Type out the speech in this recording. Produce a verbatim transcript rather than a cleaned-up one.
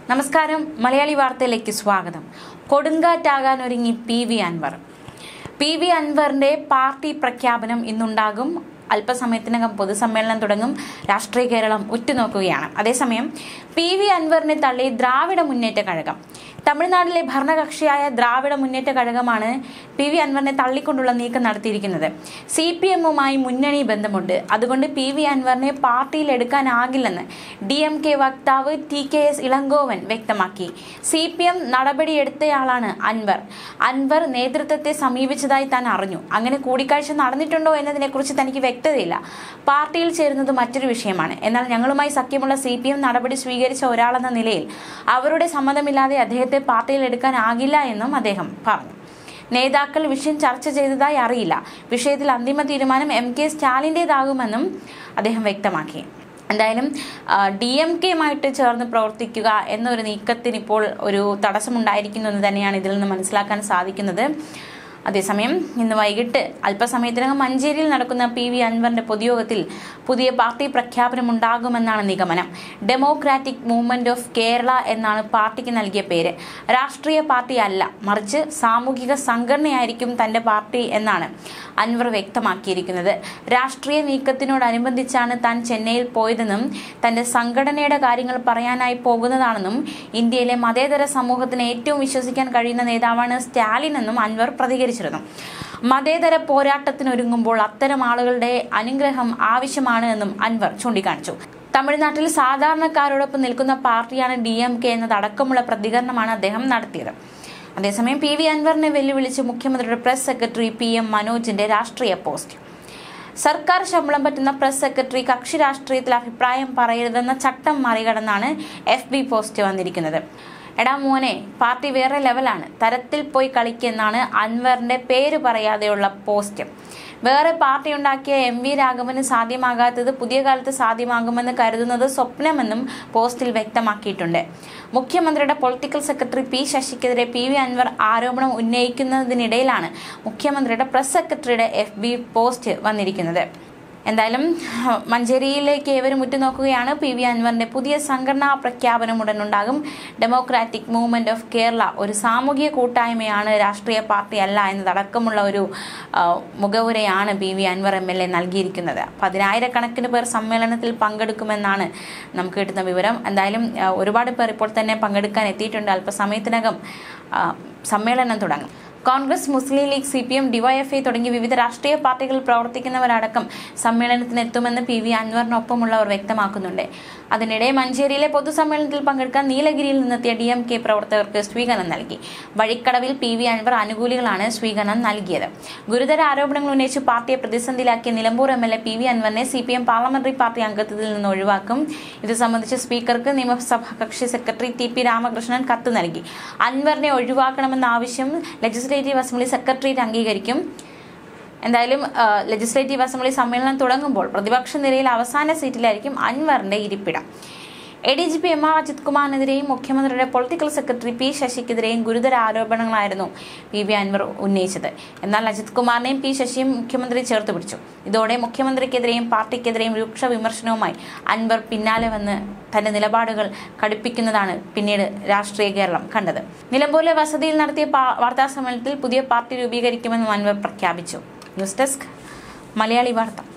നമസ്കാരം. മലയാളി വാർത്തയിലേക്ക് സ്വാഗതം. കൊടുങ്കാറ്റാകാൻ ഒരുങ്ങി P V Anvar. P V അൻവറിന്റെ പാർട്ടി പ്രഖ്യാപനം ഇന്നുണ്ടാകും. അല്പസമയത്തിനകം പൊതുസമ്മേളനം തുടങ്ങും. രാഷ്ട്രീയ കേരളം ഉറ്റുനോക്കുകയാണ്. അതേസമയം പി വി അൻവറിനെ തള്ളി ദ്രാവിഡ മുന്നേറ്റ കഴകം. തമിഴ്നാട്ടിലെ ഭരണകക്ഷിയായ ദ്രാവിഡ മുന്നേറ്റ കഴകമാണ് പി വി അൻവറിനെ തള്ളിക്കൊണ്ടുള്ള നീക്കം നടത്തിയിരിക്കുന്നത്. സി പി എമ്മുമായി മുന്നണി ബന്ധമുണ്ട്, അതുകൊണ്ട് പി വി അൻവറിനെ പാർട്ടിയിൽ എടുക്കാനാകില്ലെന്ന് ഡി എം കെ വക്താവ് ടി കെ എസ് ഇളങ്കോവൻ വ്യക്തമാക്കി. സി പി എം നടപടിയെടുത്തയാളാണ് അൻവർ. അൻവർ നേതൃത്വത്തെ സമീപിച്ചതായി താൻ അറിഞ്ഞു. അങ്ങനെ കൂടിക്കാഴ്ച നടന്നിട്ടുണ്ടോ എന്നതിനെക്കുറിച്ച് തനിക്ക് വ്യക്തതയില്ല. പാർട്ടിയിൽ ചേരുന്നത് മറ്റൊരു വിഷയമാണ്. എന്നാൽ ഞങ്ങളുമായി സഖ്യമുള്ള സി പി എം നടപടി സ്വീകരിച്ച ഒരാളെന്ന നിലയിൽ അവരുടെ സമ്മതമില്ലാതെ അദ്ദേഹത്തെ പാർട്ടിയിൽ എടുക്കാനാകില്ല എന്നും അദ്ദേഹം പറഞ്ഞു. നേതാക്കൾ വിഷയം ചർച്ച ചെയ്തതായി അറിയില്ല. വിഷയത്തിൽ അന്തിമ തീരുമാനം എം കെ സ്റ്റാലിൻ്റെതാകുമെന്നും അദ്ദേഹം വ്യക്തമാക്കി. എന്തായാലും ഡി എം കെയുമായിട്ട് ചേർന്ന് പ്രവർത്തിക്കുക എന്നൊരു നീക്കത്തിന് ഇപ്പോൾ ഒരു തടസ്സമുണ്ടായിരിക്കുന്നു എന്ന് തന്നെയാണ് ഇതിൽ നിന്ന് മനസ്സിലാക്കാൻ സാധിക്കുന്നത്. അതേസമയം ഇന്ന് വൈകിട്ട് അല്പസമയത്തിനകം മഞ്ചേരിയിൽ നടക്കുന്ന പി വി അൻവറിന്റെ പൊതുയോഗത്തിൽ പുതിയ പാർട്ടി പ്രഖ്യാപനം ഉണ്ടാകുമെന്നാണ് നിഗമനം. ഡെമോക്രാറ്റിക് മൂവ്മെന്റ് ഓഫ് കേരള എന്നാണ് പാർട്ടിക്ക് നൽകിയ പേര്. രാഷ്ട്രീയ പാർട്ടി അല്ല, മറിച്ച് സാമൂഹിക സംഘടനയായിരിക്കും തന്റെ പാർട്ടി എന്നാണ് അൻവർ വ്യക്തമാക്കിയിരിക്കുന്നത്. രാഷ്ട്രീയ നീക്കത്തിനോടനുബന്ധിച്ചാണ് താൻ ചെന്നൈയിൽ പോയതെന്നും തന്റെ സംഘടനയുടെ കാര്യങ്ങൾ പറയാനായി പോകുന്നതാണെന്നും ഇന്ത്യയിലെ മതേതര സമൂഹത്തിന് ഏറ്റവും വിശ്വസിക്കാൻ കഴിയുന്ന നേതാവാണ് സ്റ്റാലിൻ എന്നും അൻവർ പ്രതികരിച്ചു. മതേതര പോരാട്ടത്തിനൊരുങ്ങുമ്പോൾ അത്തരം ആളുകളുടെ അനുഗ്രഹം ആവശ്യമാണ് എന്നും അൻവർ ചൂണ്ടിക്കാണിച്ചു. തമിഴ്നാട്ടിൽ സാധാരണക്കാരോടൊപ്പം നിൽക്കുന്ന പാർട്ടിയാണ് ഡി എം കെ എന്നതടക്കമുള്ള പ്രതികരണമാണ് അദ്ദേഹം നടത്തിയത്. അതേസമയം പി വി അൻവറിനെ വെല്ലുവിളിച്ച് മുഖ്യമന്ത്രിയുടെ പ്രസ് സെക്രട്ടറി പി എം മനോജിന്റെ രാഷ്ട്രീയ പോസ്റ്റ്. സർക്കാർ ശമ്പളം പറ്റുന്ന പ്രസ് സെക്രട്ടറി കക്ഷി രാഷ്ട്രീയത്തിൽ അഭിപ്രായം പറയരുതെന്ന ചട്ടം മറികടന്നാണ് എഫ് ബി പോസ്റ്റ് വന്നിരിക്കുന്നത്. എടാ മോനെ, പാർട്ടി വേറെ ലെവലാണ്, തരത്തിൽ പോയി കളിക്കെന്നാണ് അൻവറിന്റെ പേര് പറയാതെയുള്ള പോസ്റ്റ്. വേറെ പാർട്ടി ഉണ്ടാക്കിയ എം വി രാഘവന് സാധ്യമാകാത്തത് പുതിയ കാലത്ത് സാധ്യമാകുമെന്ന് കരുതുന്നത് സ്വപ്നമെന്നും പോസ്റ്റിൽ വ്യക്തമാക്കിയിട്ടുണ്ട്. മുഖ്യമന്ത്രിയുടെ പൊളിറ്റിക്കൽ സെക്രട്ടറി പി ശശിക്കെതിരെ പി വി അൻവർ ആരോപണം ഉന്നയിക്കുന്നതിനിടയിലാണ് മുഖ്യമന്ത്രിയുടെ പ്രസ് സെക്രട്ടറിയുടെ എഫ് ബി പോസ്റ്റ് വന്നിരിക്കുന്നത്. എന്തായാലും മഞ്ചേരിയിലേക്ക് ഏവരും ഉറ്റുനോക്കുകയാണ്. പി വി അൻവറിന്റെ പുതിയ സംഘടനാ പ്രഖ്യാപനം ഉടനുണ്ടാകും. ഡെമോക്രാറ്റിക് മൂവ്മെന്റ് ഓഫ് കേരള ഒരു സാമൂഹിക കൂട്ടായ്മയാണ്, രാഷ്ട്രീയ പാർട്ടി അല്ല എന്നതടക്കമുള്ള ഒരു മുഖവുരയാണ് P V Anvar M L A നൽകിയിരിക്കുന്നത്. പതിനായിരക്കണക്കിന് പേർ സമ്മേളനത്തിൽ പങ്കെടുക്കുമെന്നാണ് നമുക്ക് കിട്ടുന്ന വിവരം. എന്തായാലും ഒരുപാട് പേർ ഇപ്പോൾ തന്നെ പങ്കെടുക്കാൻ എത്തിയിട്ടുണ്ട്. അല്പസമയത്തിനകം സമ്മേളനം തുടങ്ങും. Congress, Muslim League, C P M, DYFI തുടങ്ങി വിവിധ രാഷ്ട്രീയ പാർട്ടികളിൽ പ്രവർത്തിക്കുന്നവരടക്കം സമ്മേളനത്തിനെത്തുമെന്ന് പി വി അൻവറിനൊപ്പമുള്ളവർ വ്യക്തമാക്കുന്നുണ്ട്. അതിനിടെ മഞ്ചേരിയിലെ പൊതുസമ്മേളനത്തിൽ പങ്കെടുക്കാൻ നീലഗിരിയിൽ നിന്നെത്തിയ ഡി എം കെ പ്രവർത്തകർക്ക് സ്വീകരണം നൽകി. വഴിക്കടവിൽ പി വി അൻവർ അനുകൂലികളാണ് സ്വീകരണം നൽകിയത്. ഗുരുതര ആരോപണങ്ങൾ ഉന്നയിച്ച് പാർട്ടിയെ പ്രതിസന്ധിയിലാക്കിയ Nilambur M L A P V അൻവറിനെ C P M parliamentary party അംഗത്വത്തിൽ നിന്ന് ഒഴിവാക്കും. ഇത് സംബന്ധിച്ച് സ്പീക്കർക്ക് നിയമസഭാ കക്ഷി സെക്രട്ടറി ടി പി രാമകൃഷ്ണൻ കത്ത് നൽകി. അൻവറിനെ ഒഴിവാക്കണമെന്ന ആവശ്യം ലെജിസ്ലേറ്റീവ് അസംബ്ലി സെക്രട്ടേറിയറ്റ് അംഗീകരിക്കും. എന്തായാലും ലെജിസ്ലേറ്റീവ് അസംബ്ലി സമ്മേളനം തുടങ്ങുമ്പോൾ പ്രതിപക്ഷ നിരയിൽ അവസാന സീറ്റിലായിരിക്കും അൻവറിന്റെ ഇരിപ്പിടം. A D G P M R Ajith കുമാറിനെതിരെയും മുഖ്യമന്ത്രിയുടെ പൊളിറ്റിക്കൽ സെക്രട്ടറി പി ശശിക്കെതിരെയും ഗുരുതര ആരോപണങ്ങളായിരുന്നു പി വി അൻവർ ഉന്നയിച്ചത്. എന്നാൽ അജിത് കുമാറിനെയും പി ശശിയും മുഖ്യമന്ത്രി ചേർത്ത് പിടിച്ചു. ഇതോടെ മുഖ്യമന്ത്രിക്കെതിരെയും പാർട്ടിക്കെതിരെയും രൂക്ഷ വിമർശനവുമായി അൻവർ പിന്നാലെ വന്ന് തന്റെ നിലപാടുകൾ കടുപ്പിക്കുന്നതാണ് പിന്നീട് രാഷ്ട്രീയ കേരളം കണ്ടത്. നിലമ്പൂരിലെ വസതിയിൽ നടത്തിയ വാർത്താ സമ്മേളനത്തിൽ പുതിയ പാർട്ടി രൂപീകരിക്കുമെന്നും അൻവർ പ്രഖ്യാപിച്ചു. ന്യൂസ് ഡെസ്ക് മലയാളി വാർത്ത.